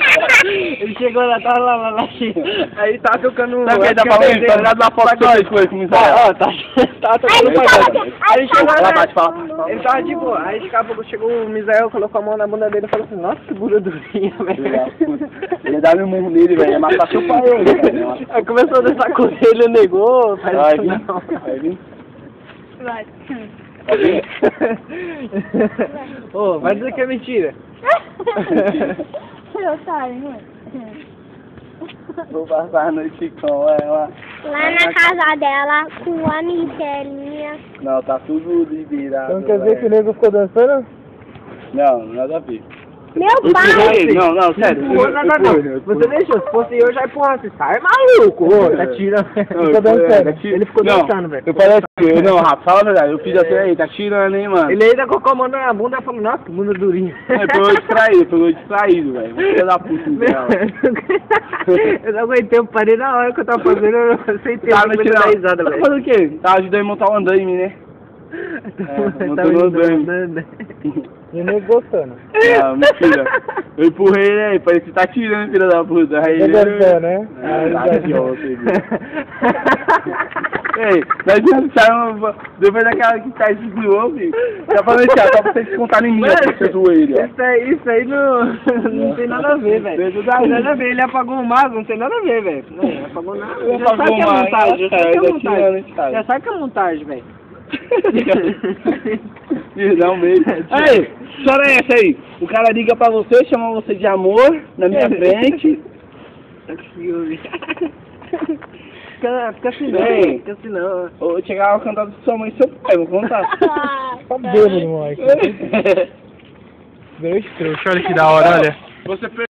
Ele chegou lá, tava lá, aí tava tocando... Sabe o que ele tá falando? Tá ligado na foto que nós foi com o Misael? Ó, tava tocando o pagode. Aí ele chegou Ela lá, bate, fala. ele tava de boa. Aí daqui a pouco chegou o Misael, colocou a mão na bunda dele e falou assim, nossa, que bunda durinha, velho. Ele dava um murro nele, velho. Ia matar seu pai, velho. Aí começou a dançar com ele, negou, faz Vai isso vir. não. Vai vir. Vai. Ô, vai dizer que é mentira. Eu saio, Vou passar a noite com ela. lá na casa dela, com a Michelinha. Não, tá tudo liberado. Então quer dizer que o nego ficou dançando? Não, nada a ver. Meu pai! Não, sério. Não. Você deixou, se fosse eu já empurrasse. Sai maluco, ô, tá tirando. Ficou dançando. Ele ficou dançando, velho. Eu falei assim, Rafa, fala a verdade. Eu fiz assim, aí, tá tirando, hein, mano. Ele ainda colocou a mão na bunda e falou, nossa, que bunda durinha. Pegou distraído, velho. Filho da puta, então. Eu não aguentei, eu parei na hora que eu tava fazendo, eu aceitei. Tava dar risada, Tá velho. fazendo o quê? Tava ajudando a montar o andaime, né? Montando o andaime. E nem gostando. Não, mentira. Eu empurrei, né? Parece que tá tirando, filha da puta. Aí Tá dançando, né? Tá idiota, ei, nós deixamos, depois daquela que tá segurou, filho. Já falei assim, só pra vocês descontarem em mim, ó, você zoou ele, ó. Isso aí não tem nada a ver, velho. Não tem nada a ver, ele apagou o mago, não tem nada a ver, velho. Não apagou nada. Já sabe que é montagem, já sabe que é montagem, velho. Não mesmo. Aí, chora essa aí. O cara liga pra você, chama você de amor na minha frente. Fica assim não, fica assim não. Ou chegar a cantar de sua mãe e seu pai, vou contar. Tá bêbado, moleque. Olha que da hora, olha. Você